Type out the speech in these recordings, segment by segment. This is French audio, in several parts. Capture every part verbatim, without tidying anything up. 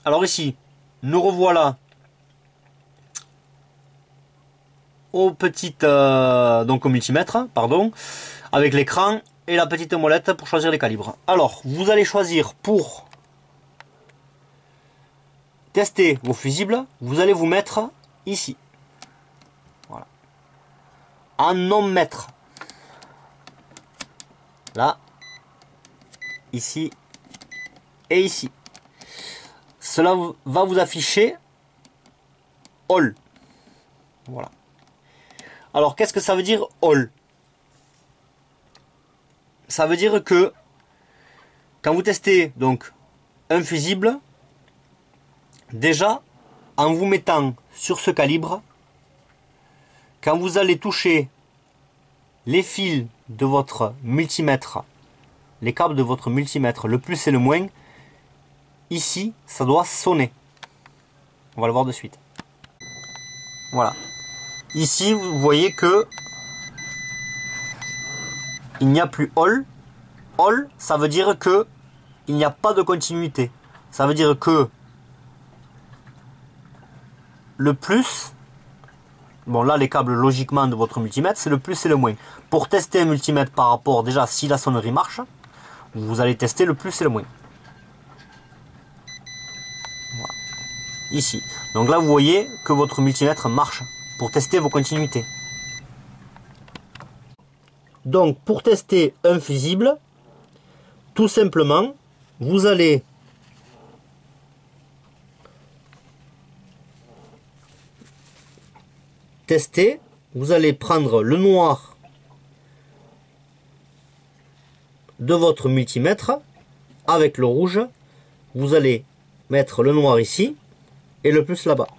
Alors ici, nous revoilà au petit euh, donc au multimètre, pardon, avec l'écran et la petite molette pour choisir les calibres. Alors, vous allez choisir pour tester vos fusibles, vous allez vous mettre ici. Voilà. En non mètre. Là, ici et ici. Cela va vous afficher all. Voilà. Alors, qu'est-ce que ça veut dire all? Ça veut dire que quand vous testez donc un fusible, déjà en vous mettant sur ce calibre, quand vous allez toucher les fils de votre multimètre, les câbles de votre multimètre, le plus et le moins, ici, ça doit sonner. On va le voir de suite. Voilà. Ici, vous voyez que il n'y a plus all. All, ça veut dire que il n'y a pas de continuité. Ça veut dire que le plus, bon là les câbles logiquement de votre multimètre, c'est le plus et le moins. Pour tester un multimètre par rapport, déjà si la sonnerie marche, vous allez tester le plus et le moins. Voilà. Ici. Donc là vous voyez que votre multimètre marche pour tester vos continuités. Donc pour tester un fusible, tout simplement, vous allez tester, vous allez prendre le noir de votre multimètre avec le rouge, vous allez mettre le noir ici et le plus là-bas.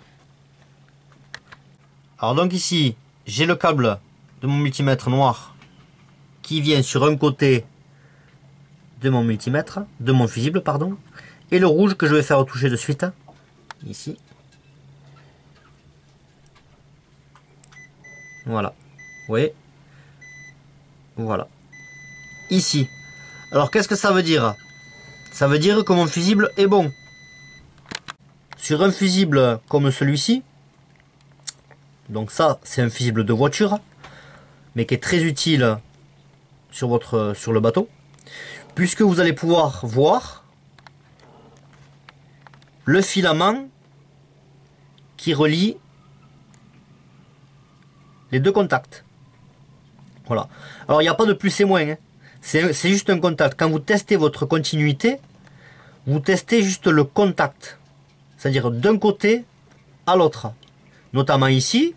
Alors donc ici, j'ai le câble de mon multimètre noir qui vient sur un côté de mon multimètre, de mon fusible, pardon, et le rouge que je vais faire toucher de suite, ici. Voilà, vous voyez, voilà, ici. Alors qu'est-ce que ça veut dire? Ça veut dire que mon fusible est bon. Sur un fusible comme celui-ci, donc ça c'est un fusible de voiture, mais qui est très utile sur, votre, sur le bateau, puisque vous allez pouvoir voir le filament qui relie les deux contacts. Voilà. Alors il n'y a pas de plus et moins, hein. C'est juste un contact. Quand vous testez votre continuité, vous testez juste le contact, c'est-à-dire d'un côté à l'autre, notamment ici,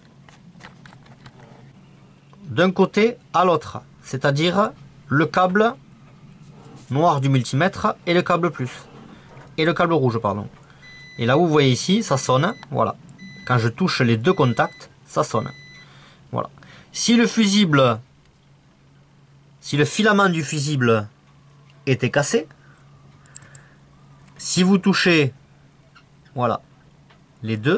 d'un côté à l'autre, c'est-à-dire le câble noir du multimètre et le câble plus, et le câble rouge, pardon. Et là vous voyez ici, ça sonne, voilà. Quand je touche les deux contacts, ça sonne. Voilà. Si le fusible, si le filament du fusible était cassé, si vous touchez, voilà, les deux,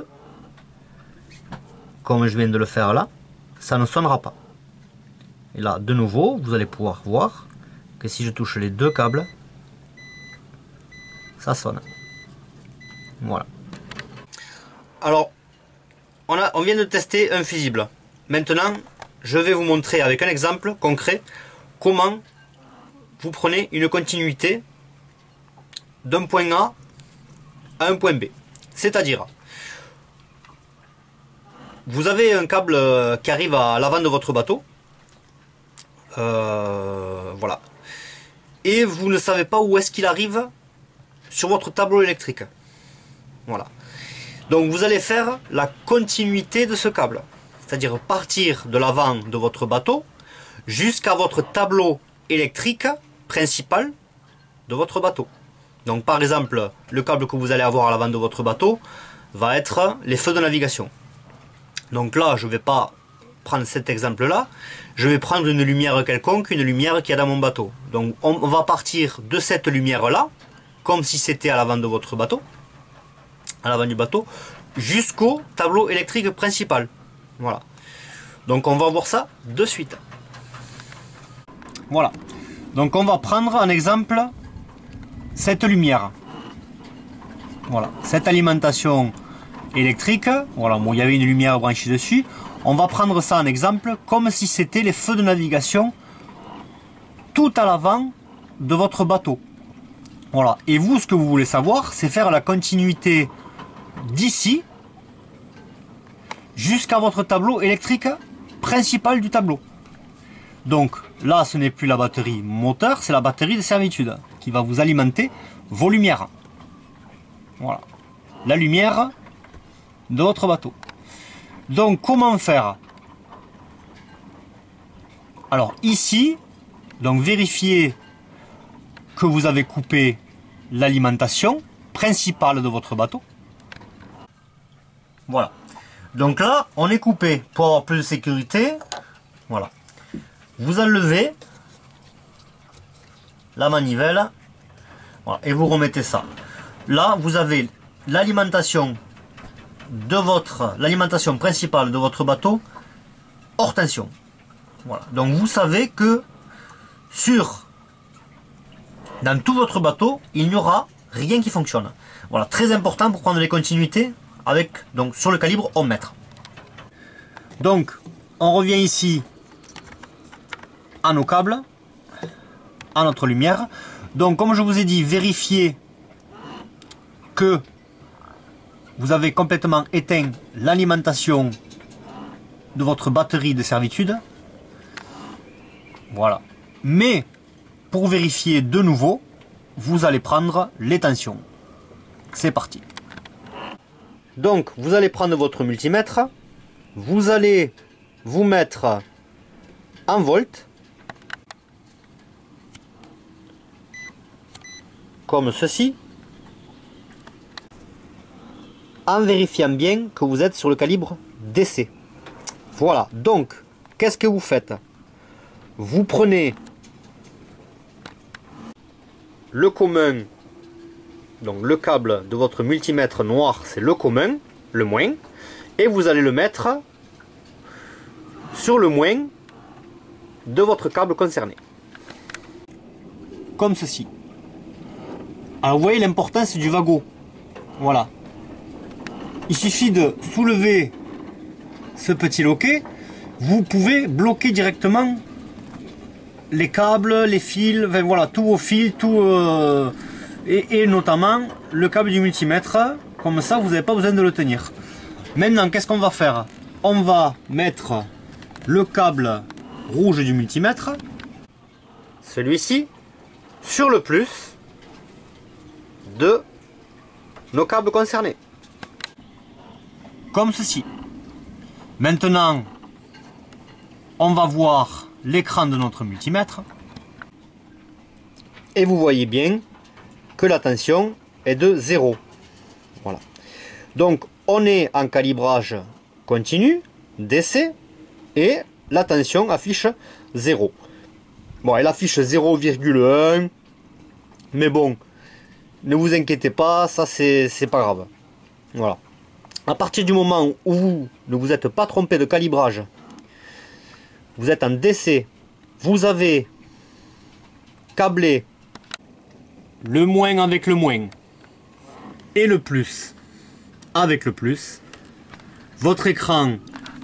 comme je viens de le faire là, ça ne sonnera pas. Et là, de nouveau, vous allez pouvoir voir que si je touche les deux câbles, ça sonne. Voilà. Alors, on, a, on vient de tester un fusible. Maintenant, je vais vous montrer avec un exemple concret comment vous prenez une continuité d'un point A à un point B. C'est-à-dire, vous avez un câble qui arrive à l'avant de votre bateau. Euh, voilà. Et vous ne savez pas où est-ce qu'il arrive sur votre tableau électrique. Voilà. Donc vous allez faire la continuité de ce câble. C'est-à-dire partir de l'avant de votre bateau jusqu'à votre tableau électrique principal de votre bateau. Donc par exemple, le câble que vous allez avoir à l'avant de votre bateau va être les feux de navigation. Donc là, je ne vais pas prendre cet exemple-là. Je vais prendre une lumière quelconque, une lumière qui est dans mon bateau. Donc on va partir de cette lumière-là, comme si c'était à l'avant de votre bateau, à l'avant du bateau, jusqu'au tableau électrique principal. Voilà. Donc on va voir ça de suite. Voilà. Donc on va prendre en exemple cette lumière. Voilà, cette alimentation électrique, voilà, bon, il y avait une lumière branchée dessus. On va prendre ça en exemple comme si c'était les feux de navigation tout à l'avant de votre bateau. Voilà, et vous, ce que vous voulez savoir, c'est faire la continuité d'ici jusqu'à votre tableau électrique principal du tableau. Donc là, ce n'est plus la batterie moteur, c'est la batterie de servitude qui va vous alimenter vos lumières. Voilà, la lumière de votre bateau. Donc comment faire? Alors ici, donc vérifiez que vous avez coupé l'alimentation principale de votre bateau. Voilà. Donc là, on est coupé pour avoir plus de sécurité. Voilà. Vous enlevez la manivelle, voilà, et vous remettez ça. Là, vous avez l'alimentation de votre, l'alimentation principale de votre bateau hors tension. Voilà. Donc vous savez que sur, dans tout votre bateau, il n'y aura rien qui fonctionne. Voilà, très important pour prendre les continuités avec, donc, sur le calibre ohm mètre. Donc, on revient ici à nos câbles, à notre lumière. Donc, comme je vous ai dit, vérifiez que vous avez complètement éteint l'alimentation de votre batterie de servitude. Voilà. Mais, pour vérifier de nouveau, vous allez prendre les tensions. C'est parti. Donc, vous allez prendre votre multimètre. Vous allez vous mettre en volts. Comme ceci. En vérifiant bien que vous êtes sur le calibre D C. Voilà. Donc, qu'est-ce que vous faites? Vous prenez le commun, donc le câble de votre multimètre noir, c'est le commun, le moins, et vous allez le mettre sur le moins de votre câble concerné. Comme ceci. Alors vous voyez l'importance du wagot. Voilà. Il suffit de soulever ce petit loquet, vous pouvez bloquer directement les câbles, les fils, enfin voilà, tous vos fils, tout, euh, et, et notamment le câble du multimètre. Comme ça, vous n'avez pas besoin de le tenir. Maintenant, qu'est-ce qu'on va faire? On va mettre le câble rouge du multimètre, celui-ci, sur le plus de nos câbles concernés. Comme ceci. Maintenant, on va voir l'écran de notre multimètre. Et vous voyez bien que la tension est de zéro. Voilà. Donc, on est en calibrage continu, D C, et la tension affiche zéro. Bon, elle affiche zéro virgule un, mais bon, ne vous inquiétez pas, ça c'est pas grave. Voilà. À partir du moment où vous ne vous êtes pas trompé de calibrage, vous êtes en D C, vous avez câblé le moins avec le moins et le plus avec le plus, votre écran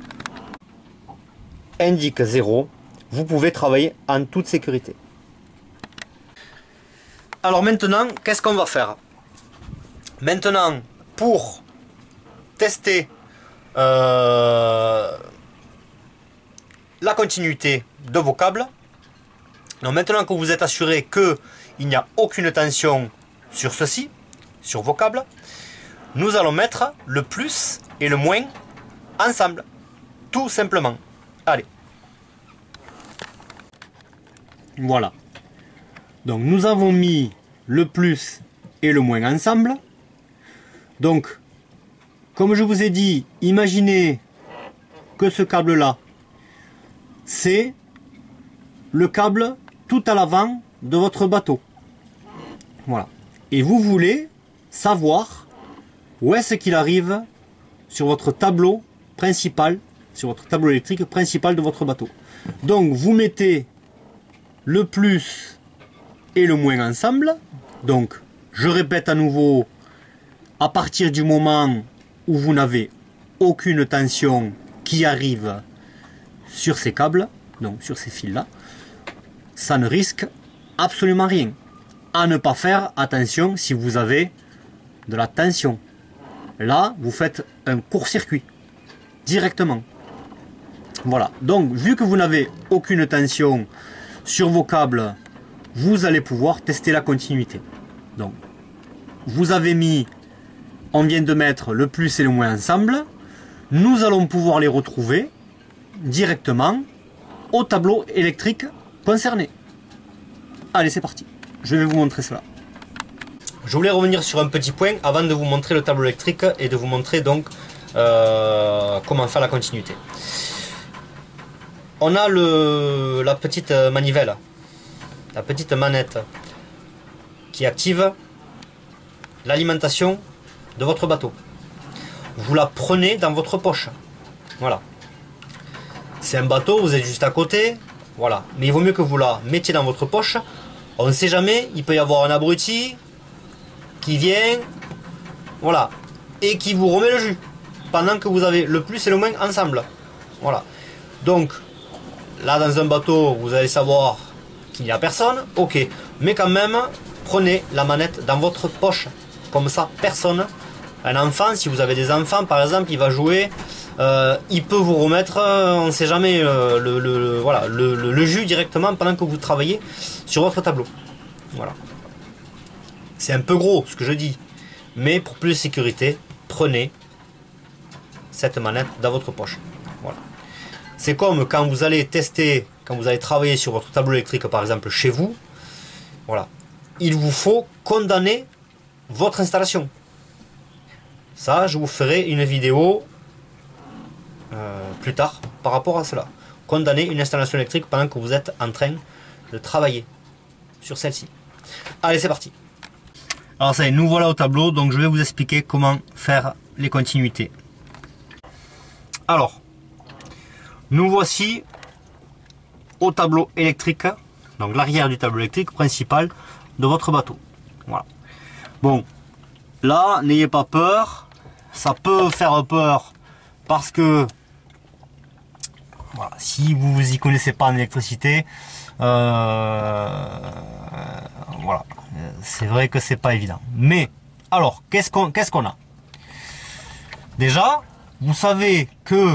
indique zéro, vous pouvez travailler en toute sécurité. Alors maintenant, qu'est-ce qu'on va faire? Maintenant, pour tester euh, la continuité de vos câbles, donc maintenant que vous êtes assuré qu'il n'y a aucune tension sur ceci, sur vos câbles, nous allons mettre le plus et le moins ensemble, tout simplement. Allez. Voilà. Donc nous avons mis le plus et le moins ensemble. Donc, comme je vous ai dit, imaginez que ce câble-là, c'est le câble tout à l'avant de votre bateau. Voilà. Et vous voulez savoir où est-ce qu'il arrive sur votre tableau principal, sur votre tableau électrique principal de votre bateau. Donc vous mettez le plus et le moins ensemble. Donc je répète à nouveau à partir du moment où vous n'avez aucune tension qui arrive sur ces câbles, donc sur ces fils-là, ça ne risque absolument rien. À ne pas faire attention si vous avez de la tension. Là, vous faites un court-circuit directement. Voilà, donc vu que vous n'avez aucune tension sur vos câbles, vous allez pouvoir tester la continuité. Donc, vous avez mis, on vient de mettre le plus et le moins ensemble. Nous allons pouvoir les retrouver directement au tableau électrique concerné. Allez, c'est parti. Je vais vous montrer cela. Je voulais revenir sur un petit point avant de vous montrer le tableau électrique et de vous montrer donc euh, comment faire la continuité. On a le, la petite manivelle, la petite manette qui active l'alimentation de votre bateau. Vous la prenez dans votre poche. Voilà. C'est un bateau, vous êtes juste à côté. Voilà. Mais il vaut mieux que vous la mettiez dans votre poche. On ne sait jamais, il peut y avoir un abruti qui vient, voilà, et qui vous remet le jus pendant que vous avez le plus et le moins ensemble. Voilà. Donc, là, dans un bateau, vous allez savoir qu'il n'y a personne. Ok. Mais quand même, prenez la manette dans votre poche. Comme ça, personne. Un enfant, si vous avez des enfants, par exemple, il va jouer. Euh, il peut vous remettre, euh, on ne sait jamais, euh, le, le, le, voilà, le, le, le jus directement pendant que vous travaillez sur votre tableau. Voilà. C'est un peu gros ce que je dis. Mais pour plus de sécurité, prenez cette manette dans votre poche. Voilà. C'est comme quand vous allez tester, quand vous allez travailler sur votre tableau électrique, par exemple chez vous. Voilà. Il vous faut condamner votre installation. Ça, je vous ferai une vidéo euh, plus tard par rapport à cela. Condamner une installation électrique pendant que vous êtes en train de travailler sur celle-ci. Allez, c'est parti. Alors ça y est, nous voilà au tableau, donc je vais vous expliquer comment faire les continuités. Alors, nous voici au tableau électrique, donc l'arrière du tableau électrique principal de votre bateau. Voilà. Bon, là, n'ayez pas peur, ça peut faire peur parce que voilà, si vous vous y connaissez pas en électricité, euh, voilà, c'est vrai que c'est pas évident. Mais alors, qu'est-ce qu'on qu'est-ce qu'on a? Déjà, vous savez que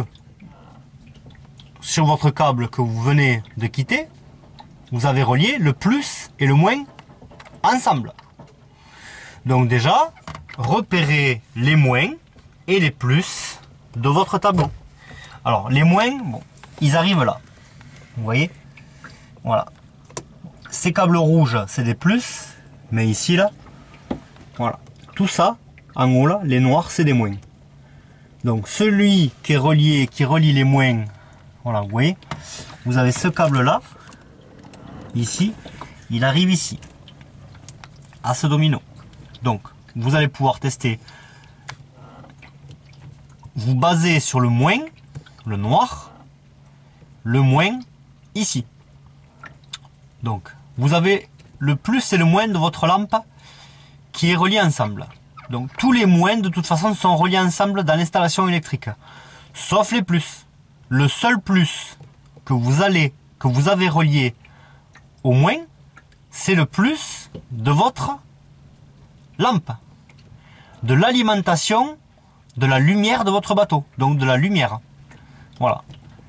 sur votre câble que vous venez de quitter, vous avez relié le plus et le moins ensemble. Donc déjà, repérez les moins et les plus de votre tableau. Alors les moins, bon, ils arrivent là. Vous voyez? Voilà. Ces câbles rouges, c'est des plus, mais ici là, voilà. Tout ça, en haut là, les noirs, c'est des moins. Donc celui qui est relié, qui relie les moins, voilà, vous voyez, vous avez ce câble là, ici, il arrive ici, à ce domino. Donc, vous allez pouvoir tester, vous basez sur le moins, le noir, le moins ici. Donc, vous avez le plus et le moins de votre lampe qui est relié ensemble. Donc, tous les moins, de toute façon, sont reliés ensemble dans l'installation électrique. Sauf les plus. Le seul plus que vous allez, que vous avez relié au moins, c'est le plus de votre lampe. De l'alimentation de la lumière de votre bateau. Donc, de la lumière. Voilà.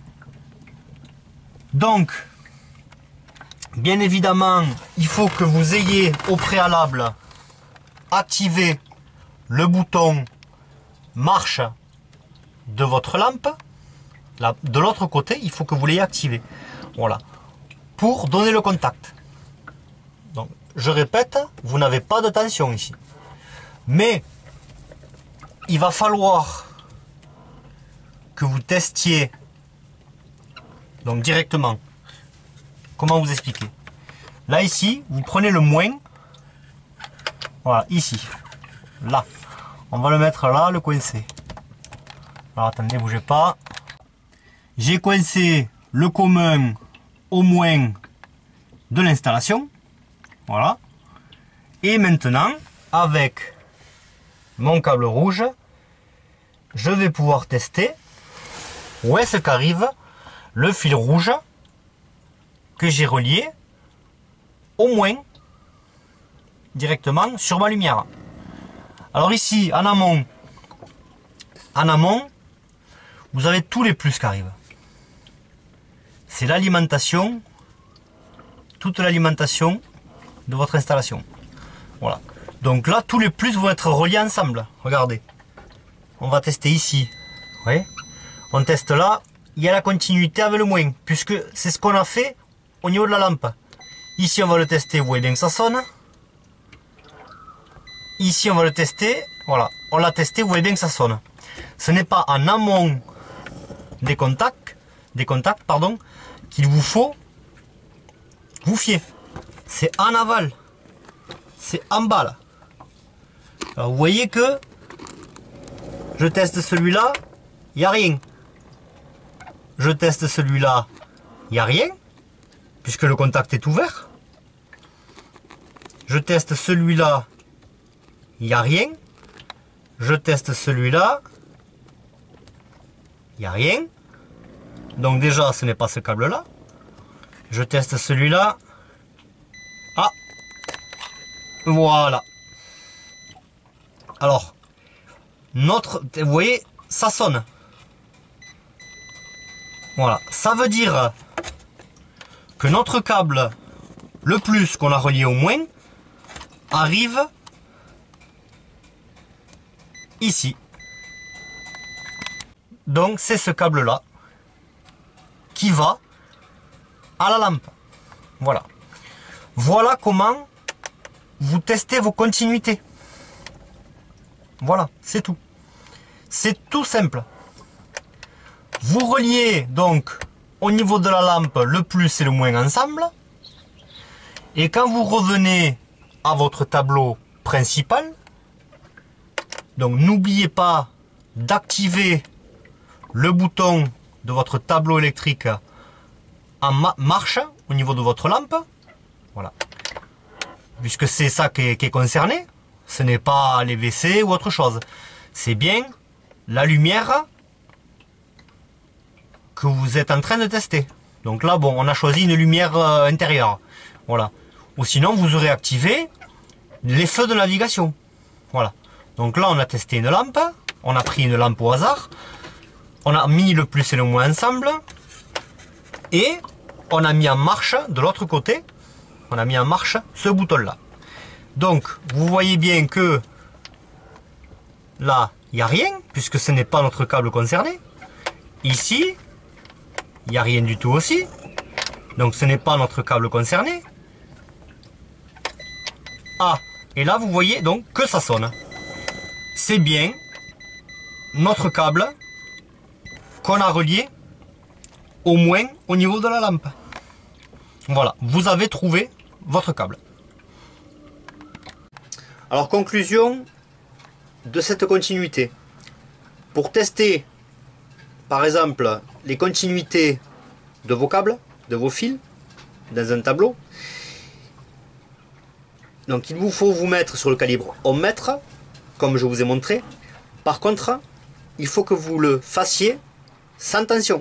Donc, bien évidemment, il faut que vous ayez au préalable activé le bouton marche de votre lampe. Là, de l'autre côté, il faut que vous l'ayez activé. Voilà. Pour donner le contact. Donc, je répète, vous n'avez pas de tension ici. Mais, il va falloir que vous testiez donc directement. Comment vous expliquer? Là, ici, vous prenez le moins. Voilà, ici. Là. On va le mettre là, le coincer. Alors, attendez, bougez pas. J'ai coincé le commun au moins de l'installation. Voilà. Et maintenant, avec mon câble rouge, je vais pouvoir tester où est-ce qu'arrive le fil rouge que j'ai relié au moins directement sur ma lumière. Alors ici, en amont, en amont, vous avez tous les plus qui arrivent. C'est l'alimentation, toute l'alimentation de votre installation. Voilà. Donc là, tous les plus vont être reliés ensemble. Regardez. On va tester ici. Vous voyez ? On teste là. Il y a la continuité avec le moins, puisque c'est ce qu'on a fait au niveau de la lampe. Ici, on va le tester. Vous voyez bien que ça sonne. Ici, on va le tester. Voilà. On l'a testé. Vous voyez bien que ça sonne. Ce n'est pas en amont des contacts, des contacts, pardon, qu'il vous faut vous fier. C'est en aval. C'est en bas là. Alors vous voyez que je teste celui-là, il n'y a rien. Je teste celui-là, il n'y a rien, puisque le contact est ouvert. Je teste celui-là, il n'y a rien. Je teste celui-là, il n'y a rien. Donc déjà, ce n'est pas ce câble-là. Je teste celui-là. Ah, voilà. Alors, notre, vous voyez, ça sonne. Voilà, ça veut dire que notre câble, le plus qu'on a relié au moins, arrive ici. Donc c'est ce câble-là qui va à la lampe. Voilà. Voilà comment vous testez vos continuités. Voilà, c'est tout. C'est tout simple. Vous reliez donc au niveau de la lampe le plus et le moins ensemble. Et quand vous revenez à votre tableau principal, donc n'oubliez pas d'activer le bouton de votre tableau électrique en ma marche au niveau de votre lampe. Voilà. Puisque c'est ça qui est, qui est concerné. Ce n'est pas les W C ou autre chose. C'est bien la lumière que vous êtes en train de tester. Donc là, bon, on a choisi une lumière euh, intérieure. Voilà. Ou sinon, vous aurez activé les feux de navigation. Voilà. Donc là, on a testé une lampe. On a pris une lampe au hasard. On a mis le plus et le moins ensemble. Et on a mis en marche de l'autre côté. On a mis en marche ce bouton-là. Donc, vous voyez bien que là, il n'y a rien, puisque ce n'est pas notre câble concerné. Ici, il n'y a rien du tout aussi. Donc, ce n'est pas notre câble concerné. Ah, et là, vous voyez donc que ça sonne. C'est bien notre câble qu'on a relié au moins au niveau de la lampe. Voilà, vous avez trouvé votre câble. Alors, conclusion de cette continuité. Pour tester, par exemple, les continuités de vos câbles, de vos fils, dans un tableau, donc il vous faut vous mettre sur le calibre ohm mètre, comme je vous ai montré. Par contre, il faut que vous le fassiez sans tension.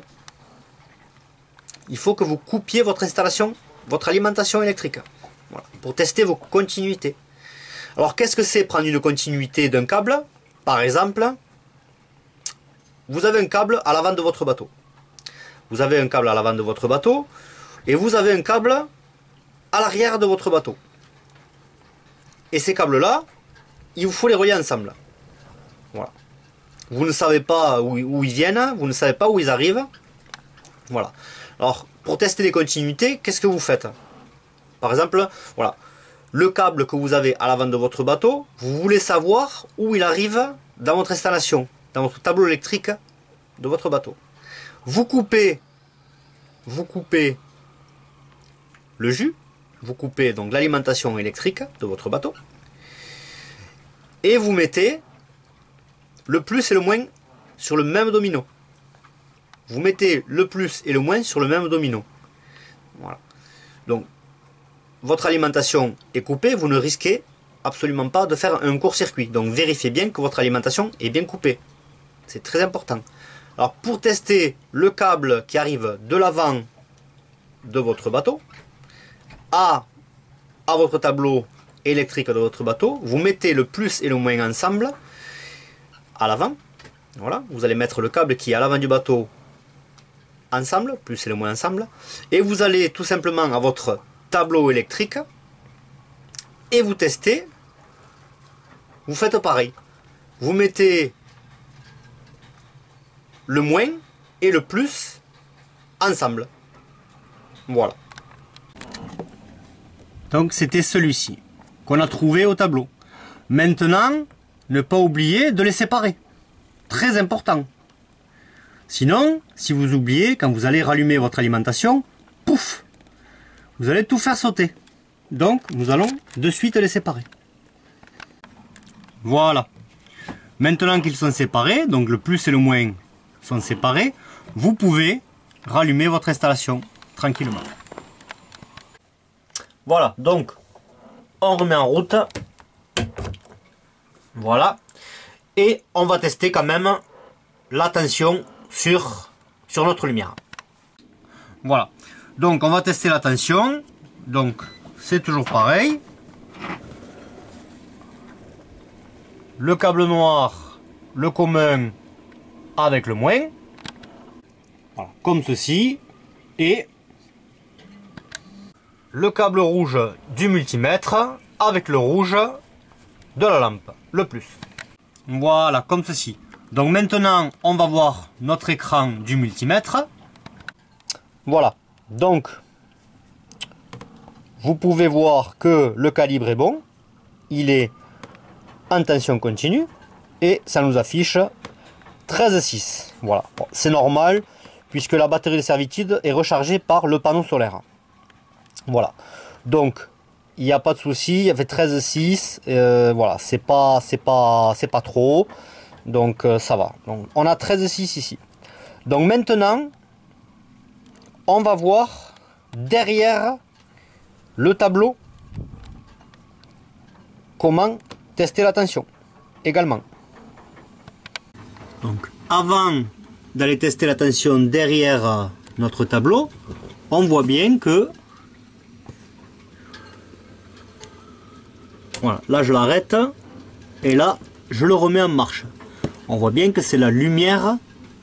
Il faut que vous coupiez votre installation, votre alimentation électrique, voilà, pour tester vos continuités. Alors, qu'est-ce que c'est prendre une continuité d'un câble? Par exemple, vous avez un câble à l'avant de votre bateau. Vous avez un câble à l'avant de votre bateau et vous avez un câble à l'arrière de votre bateau. Et ces câbles-là, il vous faut les relier ensemble. Voilà. Vous ne savez pas où, où ils viennent, vous ne savez pas où ils arrivent. Voilà. Alors, pour tester les continuités, qu'est-ce que vous faites? Par exemple, voilà. Le câble que vous avez à l'avant de votre bateau, vous voulez savoir où il arrive dans votre installation, dans votre tableau électrique de votre bateau. Vous coupez, vous coupez le jus, vous coupez donc l'alimentation électrique de votre bateau, et vous mettez le plus et le moins sur le même domino. Vous mettez le plus et le moins sur le même domino. Voilà. Donc, votre alimentation est coupée, vous ne risquez absolument pas de faire un court-circuit. Donc vérifiez bien que votre alimentation est bien coupée. C'est très important. Alors pour tester le câble qui arrive de l'avant de votre bateau à, à votre tableau électrique de votre bateau, vous mettez le plus et le moins ensemble à l'avant. Voilà, vous allez mettre le câble qui est à l'avant du bateau ensemble, plus et le moins ensemble, et vous allez tout simplement à votre tableau électrique et vous testez. Vous faites pareil, vous mettez le moins et le plus ensemble. Voilà. Donc c'était celui-ci qu'on a trouvé au tableau. Maintenant, ne pas oublier de les séparer. Très important. Sinon, si vous oubliez, quand vous allez rallumer votre alimentation, pouf, vous allez tout faire sauter. Donc, nous allons de suite les séparer. Voilà. Maintenant qu'ils sont séparés, donc le plus et le moins sont séparés, vous pouvez rallumer votre installation tranquillement. Voilà, donc on remet en route. Voilà. Et on va tester quand même la tension sur, sur notre lumière. Voilà. Donc on va tester la tension. Donc c'est toujours pareil. Le câble noir, le commun avec le moins. Voilà, comme ceci. Et le câble rouge du multimètre avec le rouge de la lampe, le plus. Voilà, comme ceci. Donc maintenant, on va voir notre écran du multimètre. Voilà, donc vous pouvez voir que le calibre est bon. Il est en tension continue et ça nous affiche treize virgule six. Voilà, bon, c'est normal puisque la batterie de servitude est rechargée par le panneau solaire. Voilà, donc il n'y a pas de souci, il y avait treize virgule six, euh, voilà, c'est pas, c'est pas, c'est pas trop, donc euh, ça va. Donc on a treize virgule six ici. Donc maintenant, on va voir derrière le tableau comment tester la tension également. Donc avant d'aller tester la tension derrière notre tableau, on voit bien que voilà, là je l'arrête et là je le remets en marche. On voit bien que c'est la lumière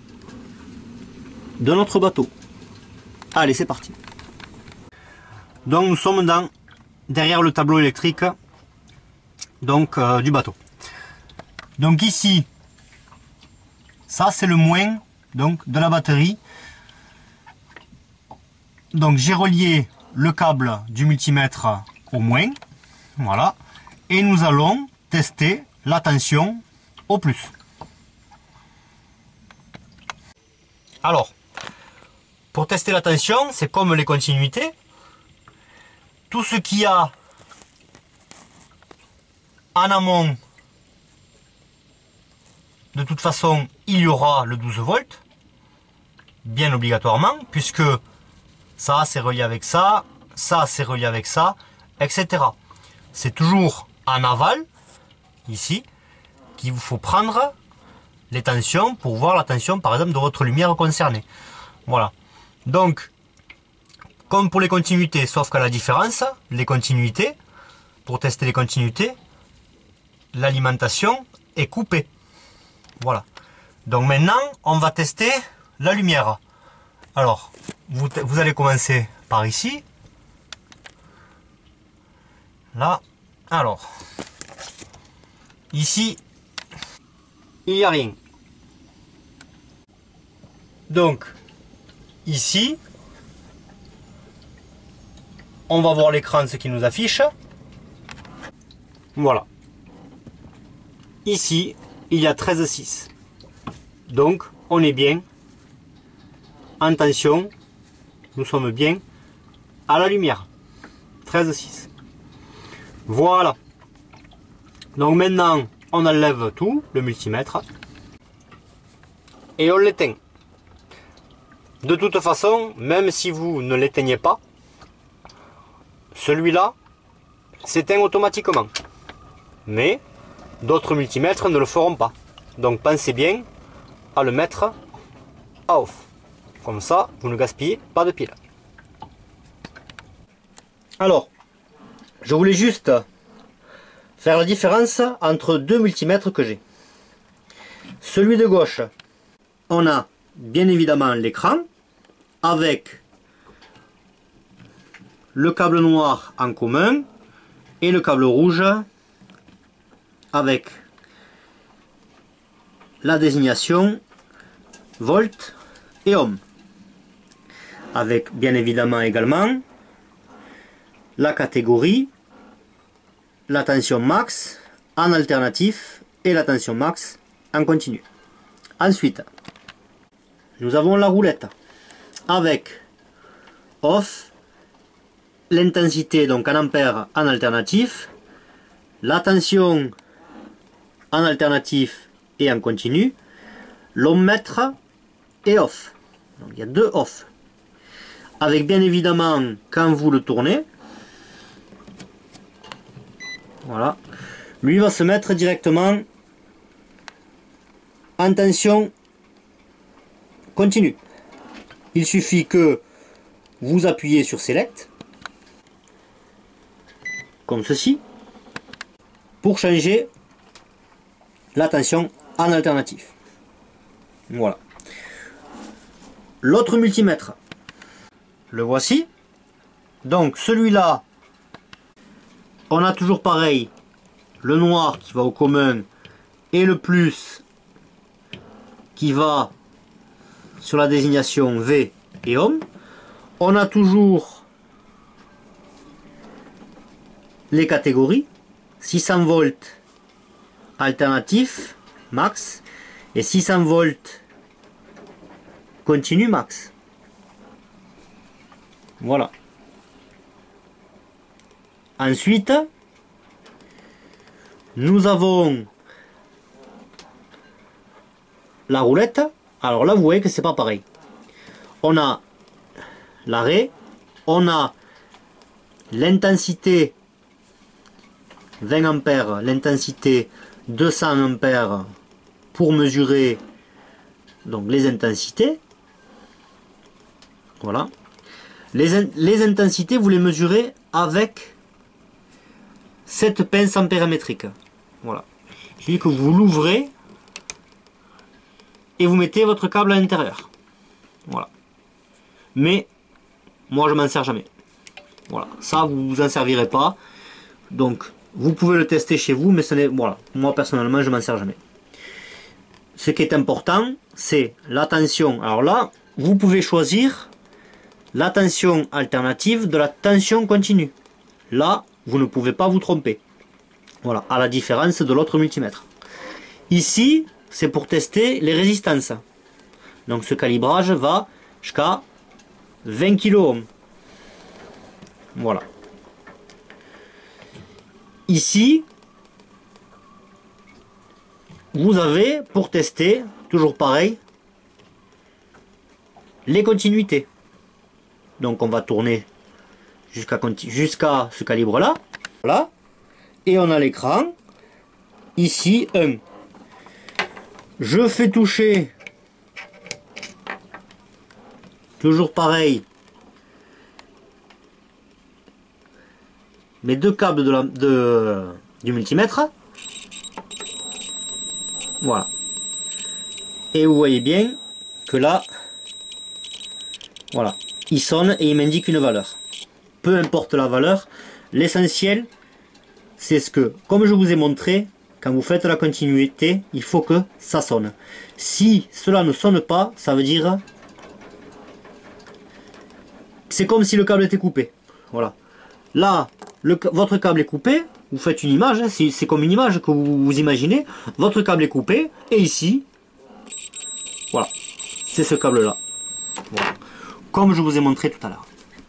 de notre bateau. Allez, c'est parti. Donc nous sommes dans derrière le tableau électrique donc euh, du bateau. Donc ici, ça c'est le moins donc de la batterie. Donc j'ai relié le câble du multimètre au moins, voilà, et nous allons tester la tension au plus. Alors, pour tester la tension, c'est comme les continuités. Tout ce qu'il y a en amont, de toute façon, il y aura le douze volts, bien obligatoirement, puisque ça c'est relié avec ça, ça c'est relié avec ça, et cetera. C'est toujours en aval, ici, qu'il vous faut prendre les tensions pour voir la tension, par exemple, de votre lumière concernée. Voilà. Donc, comme pour les continuités, sauf qu'à la différence, les continuités, pour tester les continuités, l'alimentation est coupée. Voilà. Donc maintenant, on va tester la lumière. Alors, vous, vous allez commencer par ici. Là. Alors, ici, il n'y a rien. Donc, ici, on va voir l'écran, ce qui nous affiche. Voilà. Ici, il y a treize virgule six. Donc, on est bien en tension. Nous sommes bien à la lumière. treize virgule six. Voilà. Donc maintenant, on enlève tout, le multimètre. Et on l'éteint. De toute façon, même si vous ne l'éteignez pas, celui-là s'éteint automatiquement. Mais d'autres multimètres ne le feront pas. Donc pensez bien à le mettre à off. Comme ça, vous ne gaspillez pas de piles. Alors, je voulais juste faire la différence entre deux multimètres que j'ai. Celui de gauche, on a bien évidemment l'écran avec le câble noir en commun et le câble rouge avec la désignation volt et ohm, avec bien évidemment également la catégorie, la tension max en alternatif et la tension max en continu. Ensuite, nous avons la roulette avec off, l'intensité donc en ampères en alternatif, la tension en alternatif et en continu, l'ohmmètre et off. Donc il y a deux off. Avec bien évidemment, quand vous le tournez, voilà, lui va se mettre directement en tension continue. Il suffit que vous appuyez sur Select, comme ceci, pour changer la tension en alternatif. Voilà. L'autre multimètre, le voici. Donc celui-là, on a toujours pareil, le noir qui va au commun et le plus qui va sur la désignation V et ohm. On a toujours les catégories, six cents volts alternatif max et six cents volts continu max. Voilà. Ensuite, nous avons la roulette. Alors là, vous voyez que c'est pas pareil. On a l'arrêt, on a l'intensité vingt ampères, l'intensité deux cents ampères pour mesurer donc les intensités. Voilà. Les, in les intensités, vous les mesurez avec cette pince ampérométrique. Voilà. Je dis que vous l'ouvrez et vous mettez votre câble à l'intérieur. Voilà. Mais moi je m'en sers jamais. Voilà. Ça vous vous en servirez pas. Donc vous pouvez le tester chez vous, mais ce n'est, voilà. Moi personnellement je m'en sers jamais. Ce qui est important, c'est la tension. Alors là, vous pouvez choisir la tension alternative de la tension continue. Là, vous ne pouvez pas vous tromper. Voilà, à la différence de l'autre multimètre. Ici, c'est pour tester les résistances. Donc ce calibrage va jusqu'à vingt kiloohms. Voilà. Ici, vous avez pour tester, toujours pareil, les continuités. Donc on va tourner jusqu'à jusqu'à ce calibre là. Voilà. Et on a l'écran. Ici, un. Je fais toucher. Toujours pareil. Mes deux câbles de la, de, du multimètre. Voilà. Et vous voyez bien que là, voilà, il sonne et il m'indique une valeur. Peu importe la valeur, l'essentiel, c'est ce que, comme je vous ai montré, quand vous faites la continuité, il faut que ça sonne. Si cela ne sonne pas, ça veut dire... C'est comme si le câble était coupé. Voilà. Là, le, votre câble est coupé, vous faites une image, hein, c'est comme une image que vous, vous imaginez. Votre câble est coupé, et ici, voilà, c'est ce câble-là. Voilà. Comme je vous ai montré tout à l'heure.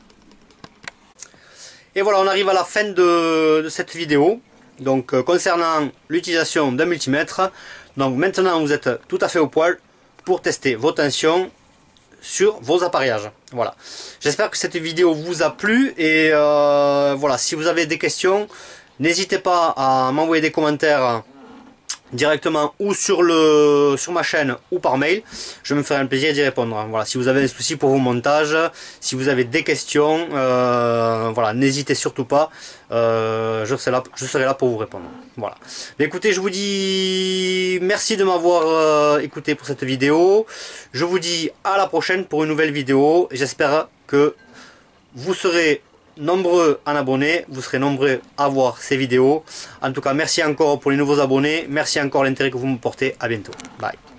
Et voilà, on arrive à la fin de, de cette vidéo. Donc euh, concernant l'utilisation d'un multimètre. Donc maintenant vous êtes tout à fait au poil pour tester vos tensions sur vos appareillages. Voilà. J'espère que cette vidéo vous a plu. Et euh, voilà, si vous avez des questions, N'hésitez pas à m'envoyer des commentaires directement ou sur le sur ma chaîne ou par mail, je me ferai un plaisir d'y répondre. Voilà, si vous avez des soucis pour vos montages, si vous avez des questions, euh, voilà, n'hésitez surtout pas, euh, je serai là, je serai là pour vous répondre. Voilà. Mais écoutez, je vous dis merci de m'avoir euh, écouté pour cette vidéo. Je vous dis à la prochaine pour une nouvelle vidéo. J'espère que vous serez nombreux en abonnés, vous serez nombreux à voir ces vidéos. En tout cas, merci encore pour les nouveaux abonnés, merci encore l'intérêt que vous me portez, à bientôt, bye.